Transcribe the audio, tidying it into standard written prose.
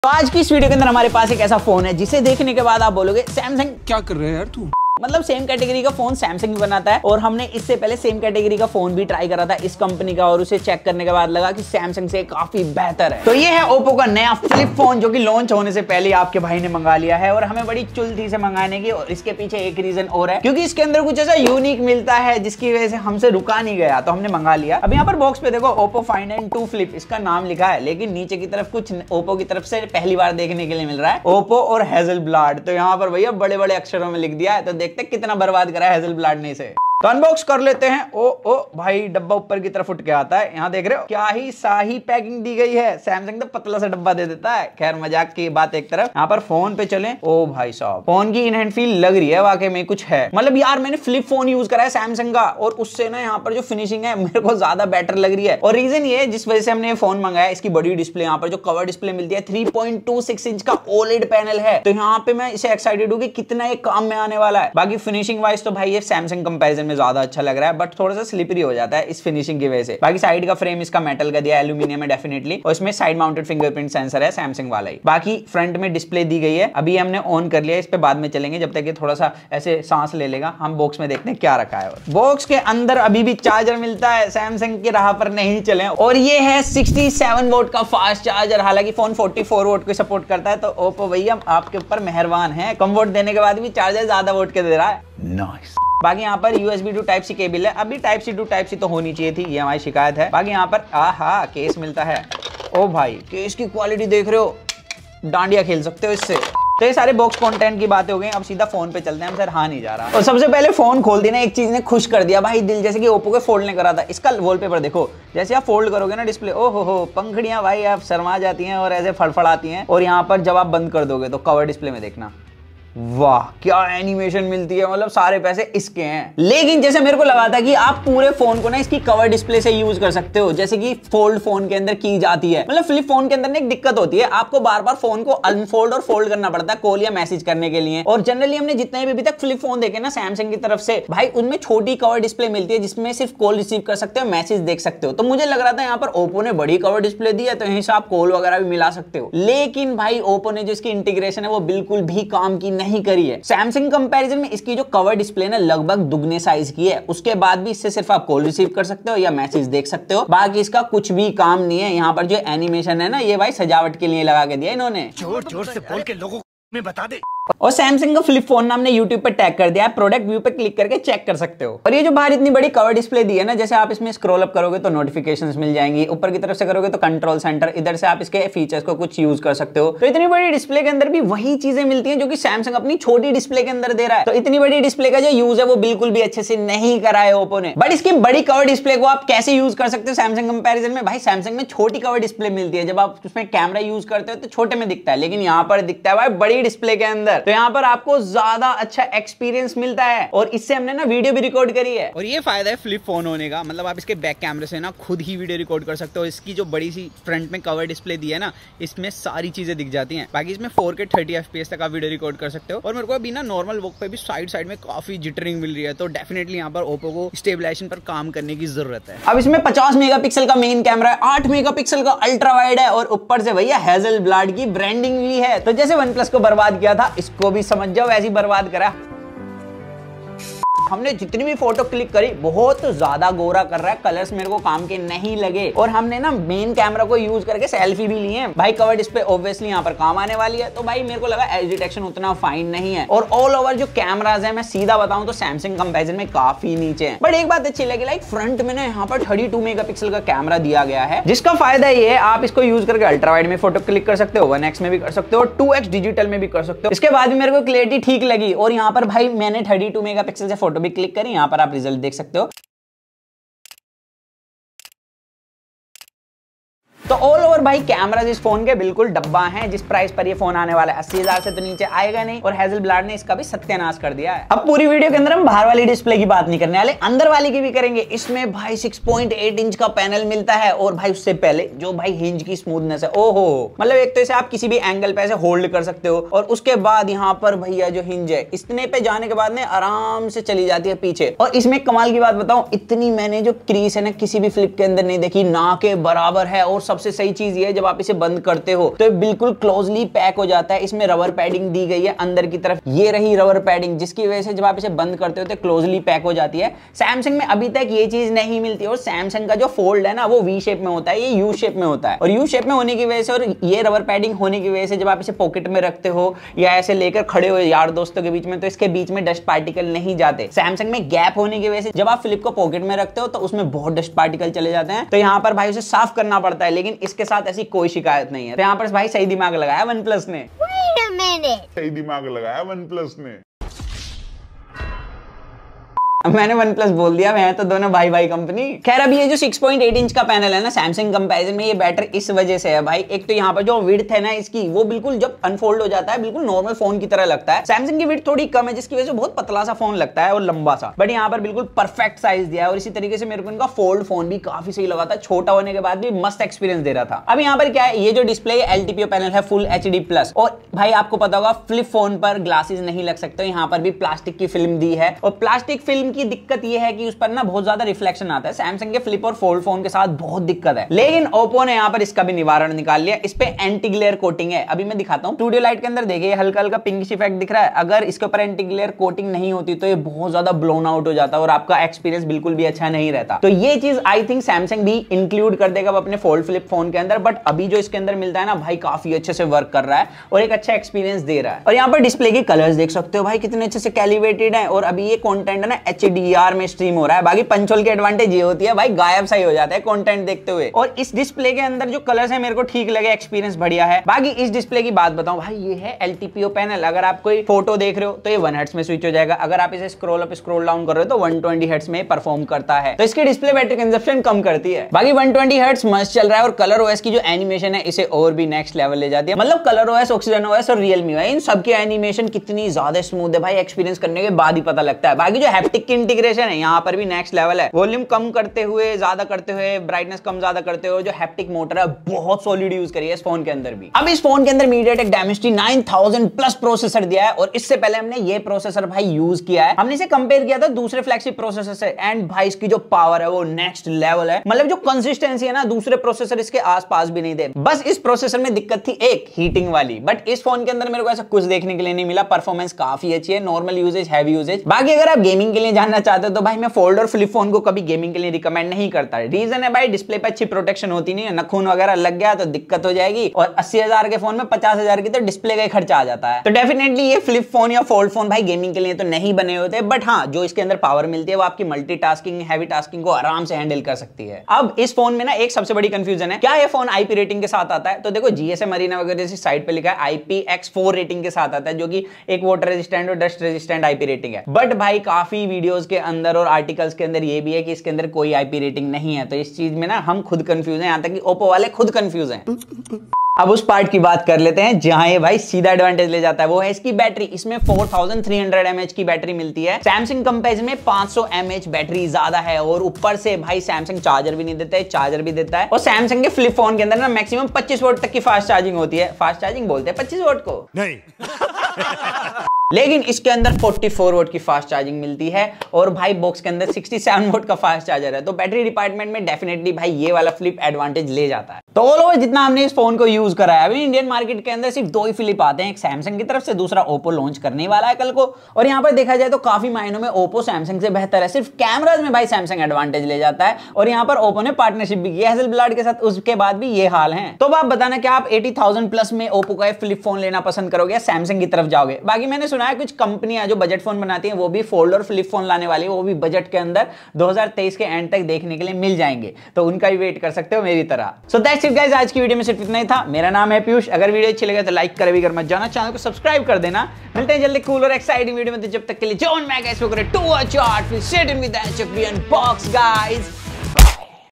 तो आज की इस वीडियो के अंदर हमारे पास एक ऐसा फोन है जिसे देखने के बाद आप बोलोगे सैमसंग क्या कर रहे हैं यार तू। मतलब सेम कैटेगरी का फोन सैमसंग भी बनाता है और हमने इससे पहले सेम कैटेगरी का फोन भी ट्राई करा था इस कंपनी का और उसे चेक करने के बाद लगा कि सैमसंग से काफी बेहतर है। तो ये है ओप्पो का नया फ्लिप फोन जो कि लॉन्च होने से पहले आपके भाई ने मंगा लिया है और हमें बड़ी चुल थी इसे मंगाने की। और इसके पीछे एक रीजन और है क्योंकि इसके अंदर कुछ ऐसा यूनिक मिलता है जिसकी वजह से हमसे रुका नहीं गया, तो हमने मंगा लिया। अब यहाँ पर बॉक्स पे देखो ओप्पो Find N2 Flip इसका नाम लिखा है, लेकिन नीचे की तरफ कुछ ओप्पो की तरफ से पहली बार देखने के लिए मिल रहा है ओप्पो और हैज़लब्लैड। तो यहाँ पर भैया बड़े बड़े अक्षरों में लिख दिया है, तो देखते कितना बर्बाद करा है हैज़लब्लैड ने इसे। तो अनबॉक्स कर लेते हैं। ओ भाई डब्बा ऊपर की तरफ उठ के आता है, यहाँ देख रहे हो क्या ही शाही पैकिंग दी गई है। सैमसंग तो पतला सा डब्बा दे देता है। खैर मजाक की बात एक तरफ, यहाँ पर फोन पे चलें। ओ भाई साहब फोन की इन हैंड फील लग रही है वाकई में कुछ है। मतलब यार मैंने फ्लिप फोन यूज करा है सैमसंग का और उससे ना यहाँ पर जो फिनिशिंग है मेरे को ज्यादा बेटर लग रही है। और रीजन ये जिस वजह से हमने ये फोन मंगाया, इसकी बड़ी डिस्प्ले, यहाँ पर जो कवर डिस्प्ले मिलती है 3.26 इंच का OLED पैनल है। तो यहाँ पे मैं इसे एक्साइटेड हूँ कि कितना ये काम में आने वाला है। बाकी फिनिशिंग वाइज तो भाई ये सैमसंग कंपेरिजन में ज्यादा अच्छा लग रहा है, बट थोड़ा सा स्लिपरी हो जाता है इस फिनिशिंग की वजह से। बाकी साइड का फ्रेम इसका मेटल का दिया है, एल्यूमिनियम है डेफिनेटली, और इसमें साइड माउंटेड फिंगरप्रिंट सेंसर है सैमसंग वाला ही। बाकी फ्रंट में डिस्प्ले दी गई है, अभी हमने ऑन कर लिया, इस पे बाद में चलेंगे जब तक ये थोड़ा सा ऐसे सांस ले लेगा। हम बॉक्स में देखते हैं क्या रखा है। बॉक्स के अंदर अभी भी चार्जर मिलता है, सैमसंग की राह पर नहीं चले, और ये है 67 वोट का फास्ट चार्जर। हालांकि फोन 44 वोट को सपोर्ट करता है, तो ओप्पो भैया आपके ऊपर मेहरबान है, कम वोट देने के बाद भी चार्जर ज्यादा वोट के दे रहा है। नाइस। बाकी यहाँ पर USB to Type C cable है, अभी Type C to Type C तो होनी चाहिए थी, ये हमारी शिकायत है। बाकी यहाँ पर आहा केस मिलता है। ओ भाई केस की क्वालिटी देख रहे हो, डांडिया खेल सकते हो इससे। तो ये सारे बॉक्स कंटेंट की बातें हो गई, अब सीधा फोन पे चलते हैं, हम सर हाँ नहीं जा रहा। और सबसे पहले फोन खोल देना एक चीज ने खुश कर दिया भाई दिल, जैसे कि ओप्पो के फोल्ड ने करा था। इसका वॉलपेपर देखो, जैसे आप फोल्ड करोगे ना डिस्प्ले, ओ हो पंखड़ियां भाई आप शर्मा जाती हैं और ऐसे फड़फड़ाती हैं। और यहाँ पर जब आप बंद कर दोगे तो कवर डिस्प्ले में देखना, वाह क्या एनिमेशन मिलती है, मतलब सारे पैसे इसके हैं। लेकिन जैसे मेरे को लगा था कि आप पूरे फोन को ना इसकी कवर डिस्प्ले से यूज कर सकते हो, जैसे कि फोल्ड फोन के अंदर की जाती है। मतलब फ्लिप फोन के अंदर ना एक दिक्कत होती है, आपको बार बार फोन को अनफोल्ड और फोल्ड करना पड़ता है कॉल या मैसेज करने के लिए। और जनरली हमने जितने भी अभी तक फ्लिप फोन देखे ना सैमसंग की तरफ से भाई, उनमें छोटी कवर डिस्प्ले मिलती है जिसमें सिर्फ कॉल रिसीव कर सकते हो, मैसेज देख सकते हो। तो मुझे लग रहा था यहाँ पर ओप्पो ने बड़ी कवर डिस्प्ले दी है, तो यहीं से आप कॉल वगैरह भी मिला सकते हो। लेकिन भाई ओप्पो ने जो इसकी इंटीग्रेशन है वो बिल्कुल भी काम की नहीं करी है। सैमसंग कंपैरिजन में इसकी जो कवर डिस्प्ले ना लगभग दुगने साइज की है, उसके बाद भी इससे सिर्फ आप कॉल रिसीव कर सकते हो या मैसेज देख सकते हो, बाकी इसका कुछ भी काम नहीं है। यहाँ पर जो एनिमेशन है ना ये भाई सजावट के लिए लगा के दिया इन्होंने। जोर जोर से बोल के लोगों में बता दे। और सैमसंग का फ्लिप फोन हमने YouTube पे टैग कर दिया है, प्रोडक्ट व्यू पे क्लिक करके चेक कर सकते हो। और ये जो बाहर इतनी बड़ी कवर डिस्प्ले दी है ना, जैसे आप इसमें स्क्रॉल अप करोगे तो नोटिफिकेशंस मिल जाएंगी, ऊपर की तरफ से करोगे तो कंट्रोल सेंटर, इधर से आप इसके फीचर्स को कुछ यूज कर सकते हो। तो इतनी बड़ी डिस्प्ले के अंदर भी वही चीजें मिलती हैं जो कि सैमसंग अपनी छोटी डिस्प्ले के अंदर दे रहा है। तो इतनी बड़ी डिस्प्ले का जो यूज है वो बिल्कुल भी अच्छे से नहीं करा है ओप्पो ने। बट इसकी बड़ी कवर डिस्प्ले को आप कैसे यूज कर सकते हो सैमसंग कंपेरिजन में? भाई सैमसंग में छोटी कवर डिस्प्ले मिलती है, जब आप उसमें कैमरा यूज करते हो तो छोटे में दिखता है, लेकिन यहाँ पर दिखता है भाई बड़ी डिस्प्ले के अंदर। तो यहाँ पर आपको ज्यादा अच्छा एक्सपीरियंस मिलता है, और इससे हमने ना वीडियो भी रिकॉर्ड करी है। और ये फायदा है फ्लिप फोन होने का, मतलब आप इसके बैक कैमरे से ना खुद ही वीडियो रिकॉर्ड कर सकते हो। इसकी जो बड़ी सी फ्रंट में कवर डिस्प्ले दी है ना, इसमें सारी चीजें दिख जाती हैं। बाकी इसमें 4K 30 FPS तक आप वीडियो रिकॉर्ड कर सकते हो। और मेरे को अभी ना नॉर्मल वॉक पे भी साइड में काफी जिटरिंग मिल रही है, तो डेफिनेटली यहाँ पर ओप्पो को स्टेबलाइजेशन पर काम करने की जरूरत है। अब इसमें 50 मेगापिक्सल का मेन कैमरा है, 8 मेगापिक्सल का अल्ट्रा वाइड है, और ऊपर से भैया हैज़लब्लैड की ब्रांडिंग भी है। तो जैसे OnePlus को बर्बाद किया था, इसको भी समझ जाओ ऐसी बर्बाद करा। हमने जितनी भी फोटो क्लिक करी बहुत ज्यादा गोरा कर रहा है, कलर्स मेरे को काम के नहीं लगे। और हमने ना मेन कैमरा को यूज करके सेल्फी भी ली है भाई। कवर डिस्प्ले ऑब्वियसली यहाँ पर काम आने वाली है, तो भाई मेरे को लगा एज डिटेक्शन उतना फाइन नहीं है। और ऑल ओवर जो कैमराज है मैं सीधा बताऊं तो सैमसंग कंपैरिजन में काफी नीचे है। बट एक बात अच्छी लगी, लाइक फ्रंट में ना यहाँ पर 32 मेगापिक्सल का कैमरा दिया गया है, जिसका फायदा ये है आप इसको यूज करके अल्ट्रा वाइड में फोटो क्लिक कर सकते हो, 1x में भी कर सकते हो, 2x डिजिटल में भी कर सकते हो। इसके बाद भी मेरे को क्लियरिटी ठीक लगी। और यहाँ पर भाई मैंने 32 मेगापिक्सल से फोटो भी क्लिक करी, यहाँ पर आप रिजल्ट देख सकते हो। तो ऑल ओवर भाई कैमराज इस फोन के बिल्कुल डब्बा हैं। जिस प्राइस पर ये फोन आने वाला है 80,000 से तो नीचे आएगा नहीं, और हैज़लब्लैड ने इसका भी सत्यानाश कर दिया है। अब पूरी वीडियो के अंदर हम बाहर वाली डिस्प्ले की बात नहीं करने वाले, अंदर वाली की भी करेंगे। इसमें भाई 6.8 इंच का पैनल मिलता है, और भाई उससे पहले जो भाई हिंज की स्मूथनेस है, ओहो मतलब एक तो इसे आप किसी भी एंगल पे ऐसे होल्ड कर सकते हो, और उसके बाद यहाँ पर भैया जो हिंज है इतने पे जाने के बाद में आराम से चली जाती है पीछे। और इसमें कमाल की बात बताऊं, इतनी मैंने जो क्रीज है ना किसी भी फ्लिप के अंदर नहीं देखी, ना के बराबर है। और सबसे सबसे सही चीज ये है, जब आप इसे बंद करते हो तो ये बिल्कुल क्लोजली पैक हो जाता है। इसमें रबर पैडिंग दी गई है अंदर की तरफ, ये रही रबर पैडिंग, जिसकी वजह से जब आप इसे बंद करते हो तो क्लोजली पैक हो जाती है। सैमसंग में अभी तक ये चीज नहीं मिलती और सैमसंग का जो फोल्ड है ना वो वी शेप में होता है, ये यू शेप में होता है। और यू शेप में होने की वजह से और ये रबर पैडिंग होने की वजह से जब आप इसे पॉकेट में रखते हो या ऐसे लेकर खड़े हो यार दोस्तों के बीच में, तो इसके बीच में डस्ट पार्टिकल नहीं जाते। सैमसंग में गैप होने की वजह से जब आप फ्लिप को पॉकेट में रखते हो तो उसमें बहुत डस्ट पार्टिकल चले जाते हैं, तो यहाँ पर भाई उसे साफ करना पड़ता है। लेकिन इसके साथ ऐसी कोई शिकायत नहीं है। तो यहाँ पर भाई सही दिमाग लगाया वन प्लस ने, सही दिमाग लगाया वन प्लस ने। मैंने वन प्लस बोल दिया, मैं तो दोनों भाई भाई कंपनी। खैर अभी ये जो 6.8 इंच का पैनल है ना सैमसंग कंपैरिजन में, ये बेटर इस वजह से है भाई। एक तो यहाँ पर जो विड्थ है ना इसकी, वो बिल्कुल जब अनफोल्ड हो जाता है बिल्कुल नॉर्मल फोन की तरह लगता है। सैमसंग की विड्थ थोड़ी कम है जिसकी वजह से बहुत पतला सा फोन लगता है और लंबा सा, बट यहाँ पर बिल्कुल परफेक्ट साइज दिया है। और इसी तरीके से मेरे को इनका फोल्ड फोन भी काफी सही लगा था, छोटा होने के बाद भी मस्त एक्सपीरियंस दे रहा था। अब यहाँ पर क्या है, ये जो डिस्प्ले एलटीपीओ पैनल है फुल HD+, और भाई आपको पता होगा फ्लिप फोन पर ग्लासेस नहीं लग सकते, यहाँ पर भी प्लास्टिक की फिल्म दी है। और प्लास्टिक फिल्म की दिक्कत ये है कि उस पर ना बहुत ज्यादा रिफ्लेक्शन आता है। सैमसंग के फ्लिप और फोल्ड फोन के साथ बहुत दिक्कत है, लेकिन ओप्पो ने यहाँ पर इसका भी निवारण निकाल लिया। इस पे एंटी ग्लेयर कोटिंग है। अभी मैं दिखाता हूँ, स्टूडियो लाइट के अंदर देखिए हल्का हल्का पिंकिश इफेक्ट दिख रहा है। अगर इसके ऊपर एंटी ग्लेयर कोटिंग नहीं होती तो ये बहुत ज्यादा ब्लोन आउट हो जाता है और आपका एक्सपीरियंस बिल्कुल भी अच्छा नहीं रहता। तो ये चीज आई थिंक सैमसंग भी इंक्लूड कर देगा अपने फोल्ड फ्लिप फोन के अंदर, बट अभी जो इसके अंदर मिलता है ना भाई काफी अच्छे से वर्क कर रहा है और एक अच्छा एक्सपीरियंस दे रहा है। और यहाँ पर डिस्प्ले के कलर्स देख सकते हो भाई कितने अच्छे से कैलिब्रेटेड है। और अभी ये कंटेंट है ना HDR में स्ट्रीम हो रहा है। बाकी पंचोल की एडवांटेज ये होती है भाई गायब सही हो जाता है कंटेंट देखते हुए। और इस डिस्प्ले के अंदर जो कलर्स है मेरे को ठीक लगे, एक्सपीरियंस बढ़िया है। बाकी इस डिस्प्ले की बात बताऊं भाई, ये है LTPO पैनल। अगर आप कोई फोटो देख रहे हो तो ये 1 हर्ट्ज में स्विच हो जाएगा। अगर आप इसे स्क्रॉल अप स्क्रॉल डाउन कर रहे हो तो 120 हर्ट्ज में परफॉर्म करता है। तो इसकी डिस्प्ले बैटरी कंजप्शन कम करती है। बाकी 120 हर्ट्ज मस्त चल रहा है। और कलर OS की जो एनिमेशन है इसे और भी नेक्स्ट लेवल ले जाती है। मतलब कलर OS, ऑक्सीजन OS और Realme OS, इन सबकी एनिमेशन कितनी ज्यादा स्मूथ है भाई, एक्सपीरियंस करने के बाद ही पता लगता है। बाकी जो हैप्टिक की इंटीग्रेशन है यहाँ पर भी नेक्स्ट लेवल है। वॉल्यूम कम करते हुए, ज्यादा करते हुए, ब्राइटनेस कम ज्यादा करते हुए, जो हैप्टिक मोटर है बहुत सॉलिड यूज करी है इस फोन के अंदर भी। अब इस फोन के अंदर MediaTek Dimensity 9000+ प्रोसेसर दिया है। और इससे पहले हमने ये प्रोसेसर भाई यूज किया है, हमने इसे कंपेयर किया था दूसरे फ्लैगशिप प्रोसेसर से, एंड भाई इसकी जो पावर है वो नेक्स्ट लेवल है। मतलब जो कंसिस्टेंसी है ना दूसरे प्रोसेसर इसके आसपास भी नहीं दे। बस इस प्रोसेसर में दिक्कत थी एक हीटिंग वाली, बट इस फोन के अंदर मेरे को ऐसा कुछ देखने के लिए नहीं मिला। परफॉर्मेंस काफी अच्छी है, नॉर्मल यूजेज, हैवी यूजेज। बाकी अगर आप गेमिंग के लिए जानना चाहते हो तो भाई मैं फोल्ड और फ्लिप फोन को कभी गेमिंग के लिए रिकमेंड नहीं करता। रीजन है भाई डिस्प्ले पे अच्छी प्रोटेक्शन होती नहीं है, नखून वगैरह लग गया तो दिक्कत हो जाएगी। और 80,000 के फोन में 50,000 की तो डिस्प्ले का ही खर्चा आ जाता है। तो डेफिनेटली ये फ्लिप फोन या फोल्ड फोन भाई गेमिंग के लिए तो नहीं बने होते, बट हाँ जो इसके अंदर पावर मिलती है वो आपकी मल्टीटास्किंग, हैवी टास्किंग को आराम से हैंडल कर सकती है। अब इस फोन में ना एक सबसे बड़ी कंफ्यूजन है, क्या ये फोन IP रेटिंग के साथ आता है? तो देखो GSM अरीना वगैरह जैसी साइट पे लिखा है IPX4 रेटिंग के साथ आता है, जो कि एक वाटर रेजिस्टेंट और डस्ट रेजिस्टेंट IP रेटिंग है। बट भाई काफी वीडियोस के अंदर और आर्टिकल्स के अंदर ये भी है कि इसके अंदर कोई IP रेटिंग नहीं है। तो इस चीज में ना हम खुद कंफ्यूज हैं, यहां तक कि ओप्पो वाले खुद कंफ्यूज हैं। अब उस पार्ट की बात कर लेते हैं जहां ये भाई सीधा एडवांटेज ले जाता है, वो है इसकी बैटरी। इसमें 4300 mAh की बैटरी मिलती है। सैमसंग कंपैरिजन में 500 mAh बैटरी ज्यादा है। और ऊपर से भाई सैमसंग चार्जर भी नहीं देता है, चार्जर भी देता है। और सैमसंग के फ्लिप फोन के अंदर ना मैक्सिमम 25 वोल्ट तक की फास्ट चार्जिंग होती है। फास्ट चार्जिंग बोलते हैं 25 वोल्ट को नहीं। लेकिन इसके अंदर 44 वोल्ट की फास्ट चार्जिंग मिलती है। और भाई बॉक्स के अंदर 67 वोल्ट का फास्ट चार्जर है। तो बैटरी डिपार्टमेंट में डेफिनेटली भाई ये वाला फ्लिप एडवांटेज ले जाता है। तो ऑल ओवर जितना हमने इस फोन को यूज करा है, अभी इंडियन मार्केट के अंदर सिर्फ 2 ही फ्लिप आते हैं, एक सैमसंग की तरफ से, दूसरा ओप्पो लॉन्च करने वाला है कल को। और यहाँ पर देखा जाए तो काफी मायनों में ओप्पो सैमसंग से बेहतर है। सिर्फ कैमराज में भाई सैमसंग एडवांटेज ले जाता है। और यहाँ पर ओप्पो ने पार्टनरशिप भी की है हैज़लब्लड के साथ, उसके बाद भी ये हाल है। तो आप बताना क्या आप 80,000+ में ओप्पो का फ्लिप फोन लेना पसंद करोगे या सैमसंग की तरफ जाओगे? बाकी मैंने सुना है कुछ कंपनियां जो बजट फोन बनाती हैं वो भी फोल्ड और फ्लिप फोन लाने वाली है, वो भी बजट के अंदर 2023 के एंड तक देखने के लिए मिल जाएंगे। तो उनका भी वेट कर सकते हो मेरी तरह। सो दैट्स इट गाइस, आज की वीडियो में सिर्फ इतना ही था। मेरा नाम है पीयूष। अगर वीडियो अच्छी लगे तो लाइक करे भी कर मत जाना, चैनल को सब्सक्राइब कर देना। मिलते हैं जल्दी कूल और एक्साइटिंग वीडियो में। तो जब तक के लिए जॉन मैं गाइस वो करे टू वॉच आउट, फिर set in with that chuck be unbox guys.